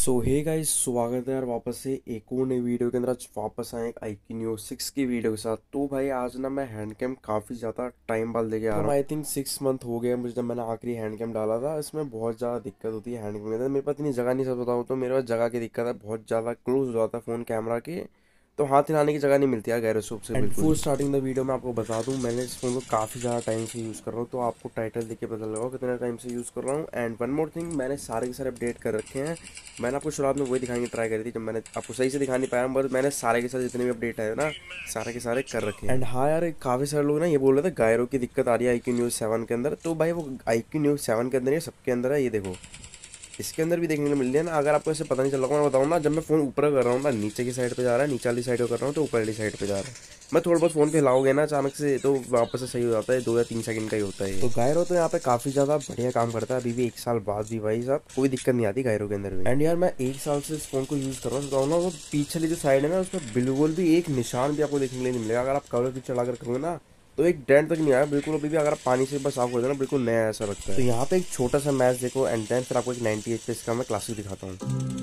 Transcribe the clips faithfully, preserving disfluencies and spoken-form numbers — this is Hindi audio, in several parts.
सो हे गाइस, स्वागत है यार वापस से एक और नई वीडियो के अंदर। आज वापस आए एक आईक्यू सिक्स की वीडियो के साथ। तो भाई आज ना मैं हैंड कैम काफ़ी ज़्यादा टाइम बाद लेके आ रहा हूँ। आई थिंक सिक्स मंथ हो गया मुझे जब मैंने आखिरी हैंड कैम डाला था। इसमें बहुत ज़्यादा दिक्कत होती है हैंड कैम के अंदर। मेरे पास इतनी जगह नहीं, सब बताऊँ तो मेरे पास जगह की दिक्कत है, बहुत ज़्यादा क्लोज हो जाता है फ़ोन कैमरा के, तो हाथ हिलाने की जगह नहीं मिलती है गैरोस्कोप से। And full starting the video में आपको बता दूं, मैंने इस फोन को काफ़ी ज़्यादा टाइम से यूज़ कर रहा हूँ, तो आपको टाइटल देख के पता लगा कितना टाइम से यूज़ कर रहा हूँ। एंड वन मोर थिंग, मैंने सारे के सारे अपडेट कर रखे हैं। मैंने आपको शुरुआत में वही दिखाने की ट्राई करी थी, जब मैंने आपको सही से दिखा नहीं पाया, बट मैंने सारे के साथ जितने भी अपडेट आए ना, सारे के सारे कर रखे हैं। एंड हाँ यार, काफ़ी सारे लोग ना ये बोल रहे थे गायरो की दिक्कत आ रही है आईक्यू न्यूज़ सेवन के अंदर। तो भाई वो आईक्यू न्यूज़ सेवन के अंदर ये सबके अंदर है, ये देखो इसके अंदर भी देखने को मिल रही है ना। अगर आपको ऐसे पता नहीं चल रहा, मैं बताऊँ ना, जब मैं फ़ोन ऊपर कर रहा हूँ ना, नीचे की साइड पे जा रहा है, नीचे वाली साइड पे कर रहा हूँ तो ऊपर वाली साइड पे जा रहा है। मैं थोड़ा बहुत फ़ोन पे हिलाओगे ना अचानक से, तो वापस से सही हो जाता है। दो या तीन सेकंड का ही होता है। तो गायरो तो यहाँ पे काफ़ी ज़्यादा बढ़िया काम करता है। अभी भी एक साल बाद भी भाई साहब कोई दिक्कत नहीं आती गायरो के अंदर भी। एंड यार मैं एक साल से इस फोन को यूज़ कर रहा हूँ, बताऊँ ना, वो पीछे वाली जो साइड है ना, उसमें बिल्कुल भी एक निशान भी आपको देखने के लिए नहीं मिलेगा। अगर आप कवर भी चढ़ा कर करोगे ना, तो एक डेंट तक नहीं आया बिल्कुल। अभी भी अगर आप पानी से बस साफ हो जाए ना, बिल्कुल नया ऐसा लगता है। तो यहाँ पे एक छोटा सा मैच देखो, एंड देन फिर आपको एक नाइनटी एच पे इसका मैं क्लासिक दिखाता हूँ।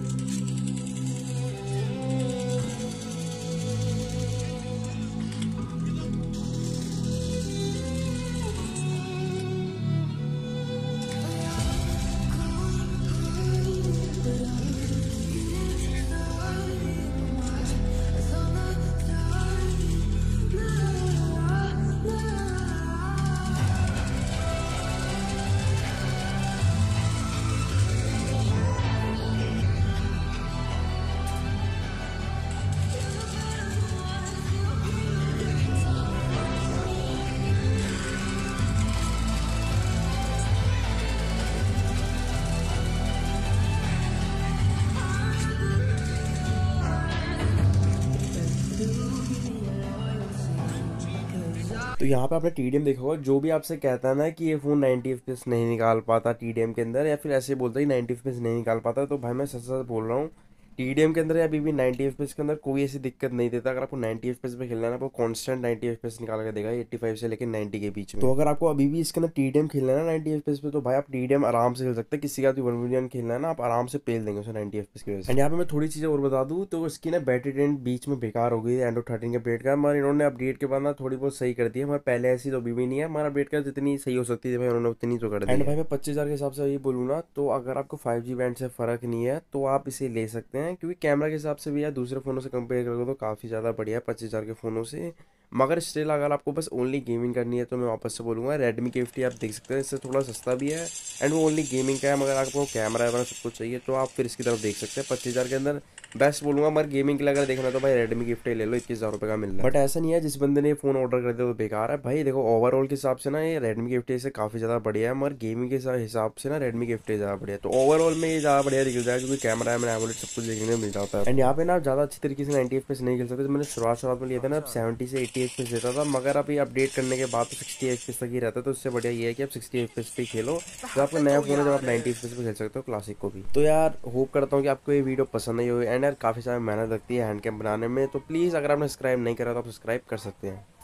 तो यहाँ पे आपने टी डी एम देखा होगा, जो भी आपसे कहता है ना कि ये phone ninety F P S नहीं निकाल पाता टी डी एम के अंदर, या फिर ऐसे बोलता है कि नाइनटी एफ पी एस नहीं निकाल पाता, तो भाई मैं सच सच बोल रहा हूँ, टी डी एम के अंदर अभी भी नाइनटी एफ पी एस के अंदर कोई ऐसी दिक्कत नहीं देता। अगर आपको नाइनटी एफ पी एस पे खेलना है ना, वो constant ninety F P S निकाल के देगा, एट्टी फाइव से लेकर नाइनटी के बीच में। तो अगर आपको अभी भी इसके अंदर टी डी एम खेलना है ना नाइनटी एफ पी एस पे, तो भाई आप टी डी एम आराम से खेल सकते हैं। किसी का भी वन मिलियन खेलना है ना, आप आराम से पेल देंगे उसे नाइनटी एफ पी एस की वजह से। एंड यहाँ पे मैं थोड़ी चीज़ें और बता दूँ, तो इसकी ना बैटरी ट्रेंड बीच में बेकार हो गई एंड्रॉइड थर्टीन के अपडेट का, मगर इन्होंने अपडेट के बाद ना थोड़ी बहुत सही कर दी है। मगर पहले ऐसी तो अभी भी नहीं है, हमारा अपडेट का जितनी सही हो सकती है भाई उन्होंने उतनी तो कर दी। एंड भाई मैं पच्चीस हज़ार के हिसाब से ये बोलूँ ना, तो अगर आपको फाइव जी बैंड से फ़र्क नहीं है तो आप इसे ले सकते हैं, क्योंकि कैमरा के हिसाब से भी यार दूसरे फ़ोनों से कंपेयर करोगे तो काफ़ी ज़्यादा बढ़िया है पच्चीस हज़ार के फ़ोनों से। मगर स्टिल अगर आपको बस ओनली गेमिंग करनी है, तो मैं वापस से बोलूँगा रेडमी के फिफ्टी आप देख सकते हैं, इससे थोड़ा सस्ता भी है एंड वो ओनली गेमिंग का है। मगर आपको कैमरा वगैरह सब कुछ चाहिए तो आप फिर इसकी तरफ देख सकते हैं। पच्चीस हज़ार के अंदर बेस्ट बोलूँगा, मगर गेमिंग के लिए अगर देखना तो भाई रेडमी गिफ्ट ले लो, इक्कीस हज़ार रुपये का मिल रहा है। बट ऐसा नहीं है जिस बंदे ने फ़ोन ऑर्डर कर दिया तो बेकार है भाई। देखो ओवरऑल के हिसाब से ना ये रेडमी गिफ्ट से काफ़ी ज़्यादा बढ़िया है, मगर गेमिंग के हिसाब से ना रेडमी गिफ्ट ज़्यादा बढ़िया है। तो ओवरऑल में ये ज़्यादा बढ़िया दिख जाएगा, क्योंकि कैमरा है, मैंने एमोलेड सब कुछ देखने को मिल जाता है। एंड यहाँ पे ना ज़्यादा अच्छी तरीके से नाइनटी एफ पी एस नहीं खेल सकते। तो मैंने शुरुआत शुरुआत में लिया था ना, अब सेवेंटी से एट्टी एफ पी एस देता था, मगर अब ये अपडेट करने के बाद तो सिक्सटी एफ पी एस तक ही रहता है। तो उससे बढ़िया ये है कि आप सिक्सटी एफ पी एस पे खेलो, तो आपका नया फोन है, जब आप नाइनटी एफ पी एस पे खेल सकते हो क्लासिक को भी। तो यार होप करता हूँ कि आपको ये वीडियो पसंद नहीं होगी। एंड यार काफ़ी सारी मेहनत लगती है हैंड कैम बनाने में, तो प्लीज़ अगर आपने सब्सक्राइब नहीं करा तो आप सब्सक्राइब कर सकते हैं।